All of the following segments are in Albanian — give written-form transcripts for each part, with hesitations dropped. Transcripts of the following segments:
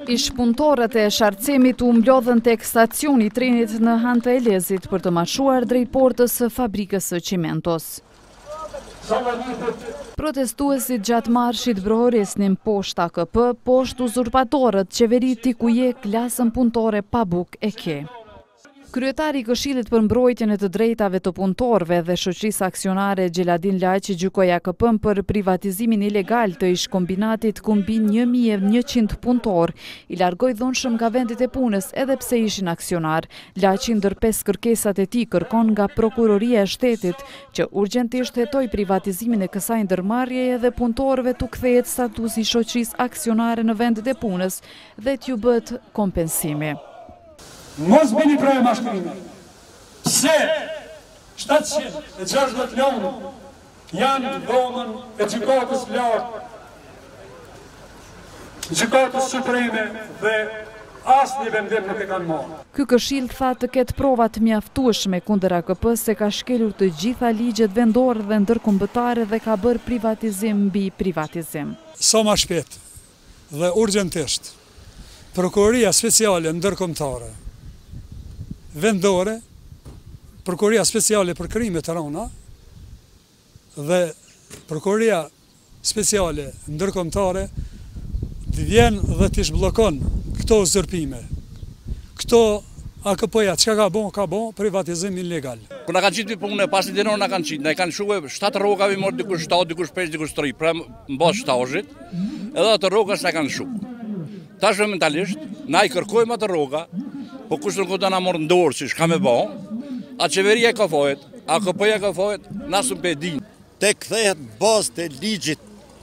Ish punëtorët e shartëcemit u mblodhen tek stacioni i trenit në Han të Elezit për të marshuar drejt portës së fabrikës së Cimentos. Protestuesit gjatë marshit brohoresnin poshtë AKP, poshtë uzurpatorët, qeveri TIKUJE, klasën punëtore pa bukë e ke. Kryetari i Këshillit për mbrojtjen e të drejtave të punëtorëve dhe shoqërisë aksionare Gjeladin Laqi gjykoi AKP-n për privatizimin ilegal të ish kombinatit Kumbin 1100 punëtorë, i largoi dhunshëm nga vendit e punës edhe pse ishin aksionar. Laqi ndër 5 kërkesat e tij kërkon nga Prokuroria e Shtetit që urgjentisht hetoj privatizimin e kësaj ndërmarrjeje dhe punëtorëve t'u kthehet statusi i shoqërisë aksionare në vendet e punës dhe t'ju bëhet kompensimi. Mos bëni prejë mashtrimi. Pse 760 lënë janë dhomën e gjykatës lartë, gjykatës supreme dhe asnjë vendim nuk e kanë marrë. Ky këshill tha të ketë prova të mjaftueshme kundër AKP se ka shkelur të gjitha ligjet vendore dhe ndërkombëtare dhe ka bërë privatizim mbi privatizim. Sa më shpejt dhe urgjentisht, Prokuroria Speciale Ndërkombëtare vendore, Prokuroria Speciale për krime të rënda dhe Prokuroria Speciale Ndërkombëtare të vjen dhe të shblokon këto uzurpime. Këto AKP-ja çka ka bon privatizim ilegal. Kur na kanë qitë punë pas dinor na kanë qitë, na kanë shuar 7 rrogave mor dikush 7, dikush 5, dikush 3, pra mbas shtazhit, edhe ato rrogas na kanë shuar. Tash mentalisht na I kërkojmë ato rroga, po kush nuk do na morë ndorë që shka me ba, a qeveria ka fajt, AKP-ja ka fajt, nasëm pe din. Te kthehet bazë të ligjit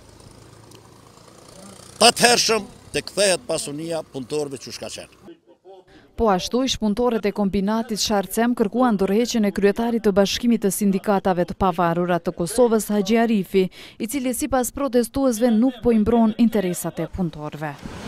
të hershëm, te kthehet pasunia punëtorëve që shka qenë. Po ashtu, ish punëtorët e kombinatit Sharcem kërkuan dorëheqjen e kryetarit të Bashkimit të Sindikatave të Pavarura të Kosovës, Haxhi Arifi, I cili sipas protestuesve nuk po I mbron interesat e punëtorëve.